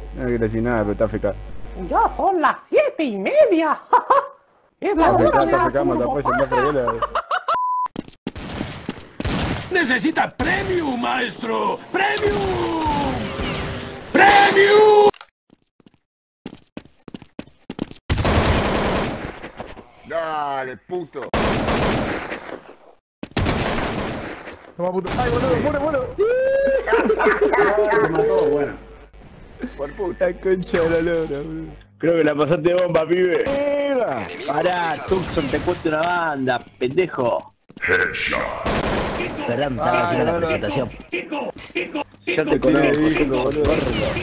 No quiere decir nada, pero está feca. Ya son las 7:30. Es la hora de la turbopasa. ¡Necesita premium, maestro! ¡Premium! ¡Premium! Dale, puto. Toma puto. ¡Ay, boludo! ¡Muere! Me mató, bueno. Por puta. La concha de la lora, boludo. Creo que la pasaste bomba, pibe. ¡Mierda! Pará, Tucson, te cuento una banda, pendejo. Perdón, estaba haciendo la presentación. Ya te conozco, boludo.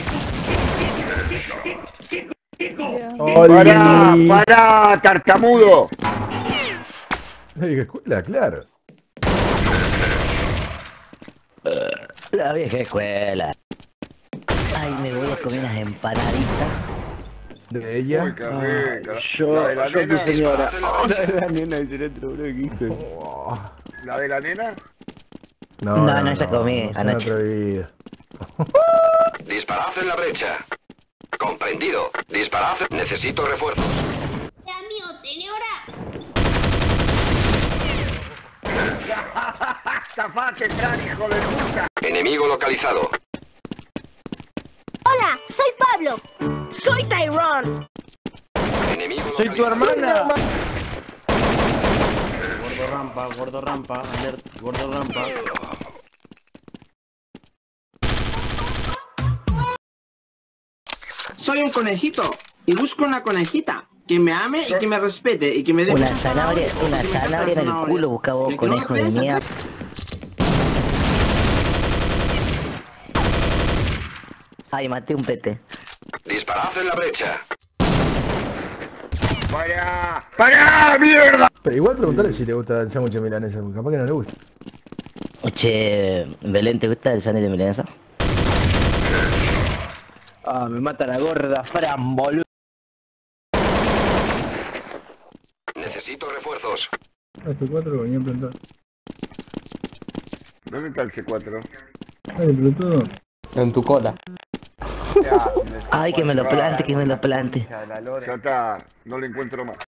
¡Pará, tartamudo! Ay, qué escuela, claro. La vieja escuela. Ay, me voy a comer unas empanaditas. De ella. Uy, qué rica. Yo, La de la tu nena. señora. La nena y el otro, boludo, ¿qué hijo? ¿La de la nena? No, esa comí son anoche. otra vida. Disparad en la brecha. Comprendido. Disparad. Necesito refuerzos. Amigo, tiene hora. ¡Zafate, crack, hijo de puta! Enemigo localizado. Hola, soy Pablo. Soy Tyrone. Enemigo Soy tu localizado. hermana. Gordo rampa, alert, gordo rampa. Soy un conejito y busco una conejita que me ame y que me respete y que me dé Una zanahoria en el culo, buscaba vos, conejo de mierda. Ay, maté un pete. Disparad en la brecha. ¡Pará, mierda! Pero igual preguntarle si le gusta el sándwich de milanesa, porque capaz que no le gusta. Che, Belén, ¿te gusta el sándwich de milanesa? Ah, me mata la gorda, Fran, boludo. Necesito refuerzos. Este 4 lo venía a plantar. ¿Dónde está el C4? Ay, pero todo. En tu cola. Ay, que me lo plante, que me lo plante. Ya está, no le encuentro más.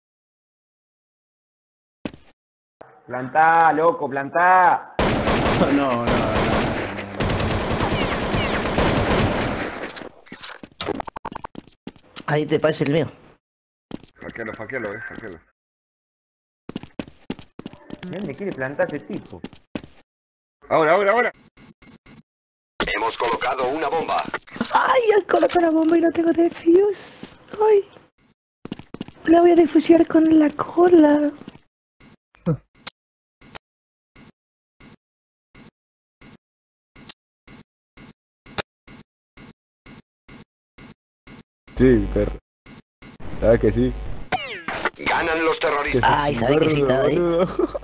Plantá, loco, plantá. No. Ahí te parece el mío. Hackealo, hackealo. ¿Dónde quiere plantar ese tipo? Ahora. Hemos colocado una bomba. Ay, ya coloco la bomba y no tengo defuse. Ay. La voy a difusiar con la cola. Sí, perro. ¿Sabes que sí? Ganan los terroristas. Ay, ¿sabes qué sí estaba ahí? Boludo.